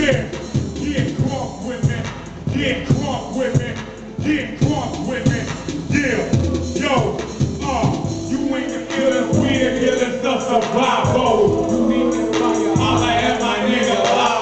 Yeah, get crunk with me. Get crunk with me. Get crunk with me. Yeah, yo, you ain't the illest, we the illest of survival. You need to fire, holla at my nigga,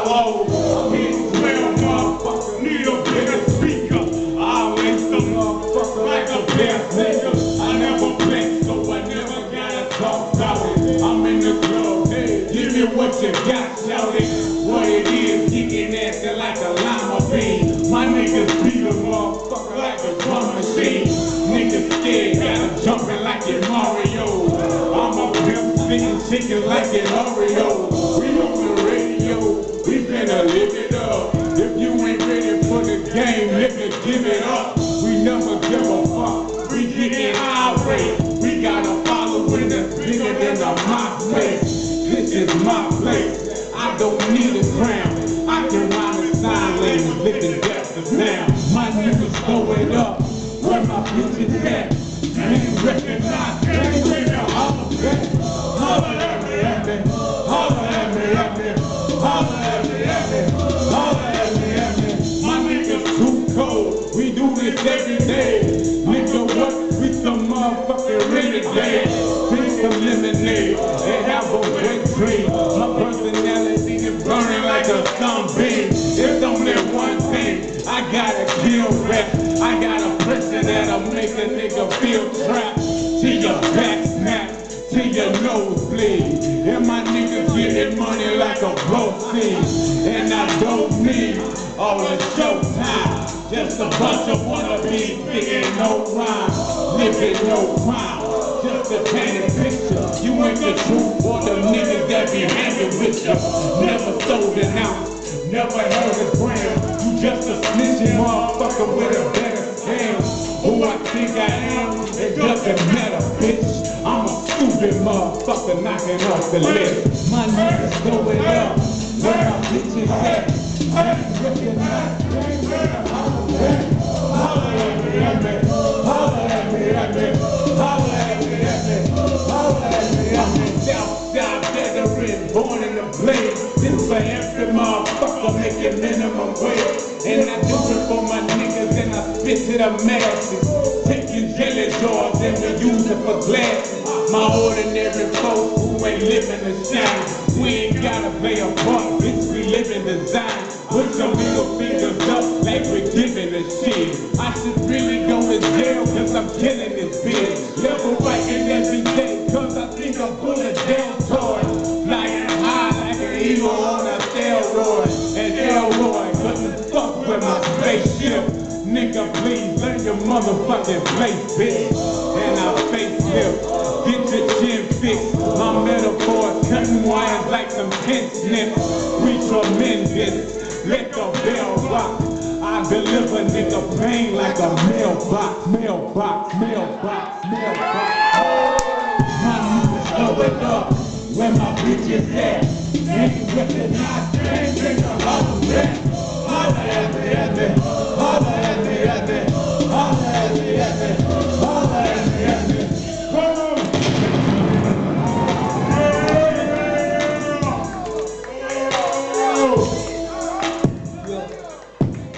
Lavo. Hit 12 motherfucker, need a bigger speaker. I always some motherfucker like a best nigga. I never blink, so I never gotta talk about it. I'm in the club, hey, give me what you got, shout it. What it is, kicking acting like a lima bean. My niggas beat a motherfucker like a drum machine. Niggas scared, gotta jumping like in Mario. I'm a pimp singing chicken like an Oreo. We on the radio, we finna live it up. If you ain't ready for the game, nigga, give it up. We never give a fuck, we getting irate. We got a following that's bigger than a MySpace. This is my place. I don't need a crown. I can rhyme in sign language, living depth of now. My niggas throw it up. Where my bitches at? Ain't recognize, ain't ready to holler back. Holler at me, at me. Holler at me, at me. Holler at me, at me. Holler at me, at me. My niggas too cold. We do this every day. Nigga, what? We some motherfucking renegade. Drink some lemonade and have a wet dream. My personality is burning like a sunbeam. It's only one thing, I gotta kill rap. I got a pressure that'll make a nigga feel trapped. Till your back snap, till your nose bleed. And my niggas getting money like a proceed. And I don't need all the showtime. Just a bunch of wannabes thinking no rhyme, living no crime. Just a painted picture. You ain't the truth or the niggas that be hanging with you. Never sold an ounce, never held a gram. You just a snitching motherfucker with a better scam. Who I think I am, it doesn't matter, bitch. I'm a stupid motherfucker knocking off the list. My niggas going up, where my bitches at? I ain't recognized, ain't better holler back. Holler at me, at me. Holler at me, at me. Holler at me, at me. Holler at me, at me. Southside veteran, born in the blaze. This for every motherfucker making minimum wage. And I do it for my niggas and I spit to the masses. Taking jelly jars and we use it for glasses. My ordinary folks who ain't living the shine. We ain't gotta play a part, bitch, we live in design. Put your middle fingers up like we're giving a shit. I should really go to jail cause I'm killing this bitch. Level fighting every day cause I think I'm pulling down toys. Flying high like an eagle on a steroid. And Elroy couldn't fuck with my spaceship. Nigga, please learn your motherfucking place, bitch. And I facelift, get your chin fixed. My metaphors cutting wires like some pin snips. We tremendous. Let the bell rock. I deliver nigga pain like a mailbox, mailbox, mailbox, mailbox. My niggas throw it up where my bitches at. Ain't recognized, ain't ready to holler back. Holler at me, at me. Holler at me, at me. Holler at me, at me.